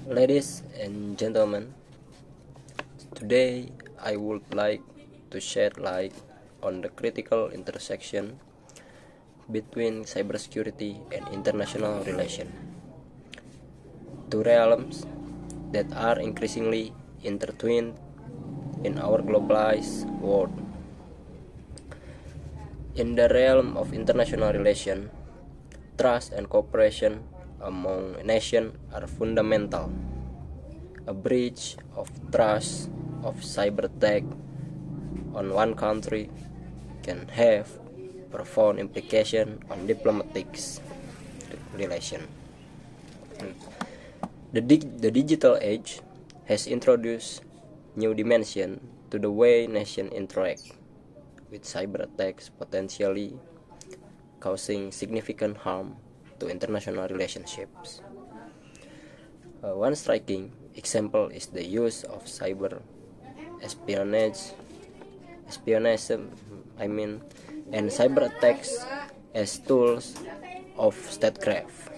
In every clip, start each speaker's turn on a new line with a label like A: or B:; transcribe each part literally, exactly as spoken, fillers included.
A: Ladies and gentlemen, today I would like to shed light on the critical intersection between cybersecurity and international relations, two realms that are increasingly intertwined in our globalized world. In the realm of international relations, trust and cooperation among nations are fundamental. A breach of trust of cyber attack on one country can have profound implications on diplomatic relations. The, dig- the digital age has introduced new dimension to the way nations interact, with cyber attacks potentially causing significant harm to international relationships. Uh, one striking example is the use of cyber espionage, espionage, I mean, and cyber attacks as tools of statecraft.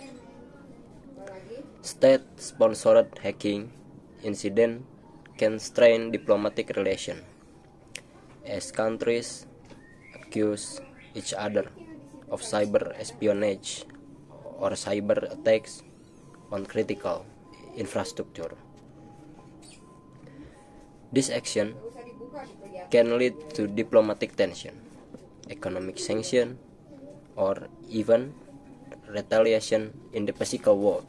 A: State-sponsored hacking incident can strain diplomatic relations, as countries accuse each other of cyber espionage or cyber attacks on critical infrastructure. This action can lead to diplomatic tension, economic sanction, or even retaliation in the physical world.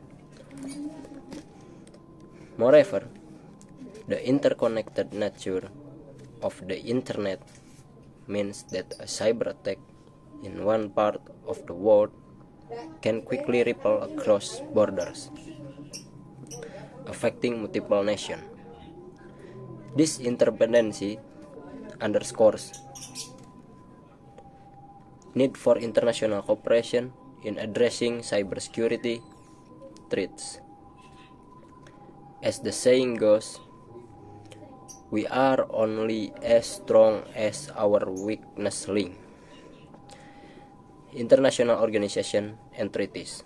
A: Moreover, the interconnected nature of the internet means that a cyber attack in one part of the world can quickly ripple across borders, affecting multiple nations. This interdependency underscores need for international cooperation in addressing cybersecurity threats. As the saying goes, we are only as strong as our weakest link. International organizations and treaties,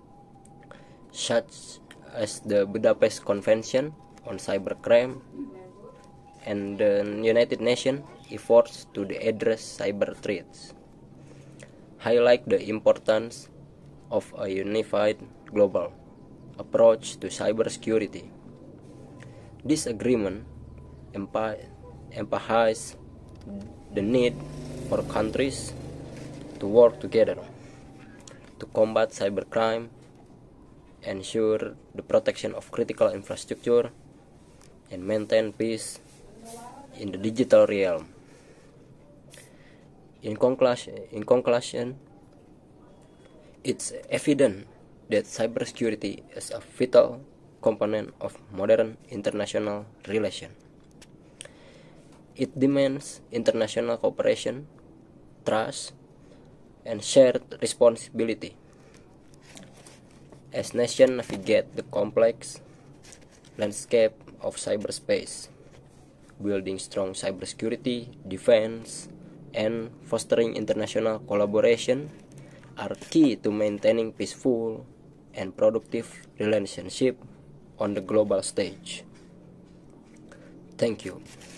A: such as the Budapest Convention on Cybercrime and the United Nations efforts to address cyber threats, highlight the importance of a unified global approach to cybersecurity. This agreement emphasizes the need for countries to work together to combat cybercrime, ensure the protection of critical infrastructure, and maintain peace in the digital realm. In conclusion, in conclusion, it's evident that cybersecurity is a vital component of modern international relations. It demands international cooperation, trust, and shared responsibility as nations navigate the complex landscape of cyberspace. Building strong cybersecurity, defense, and fostering international collaboration are key to maintaining peaceful and productive relationships on the global stage. Thank you.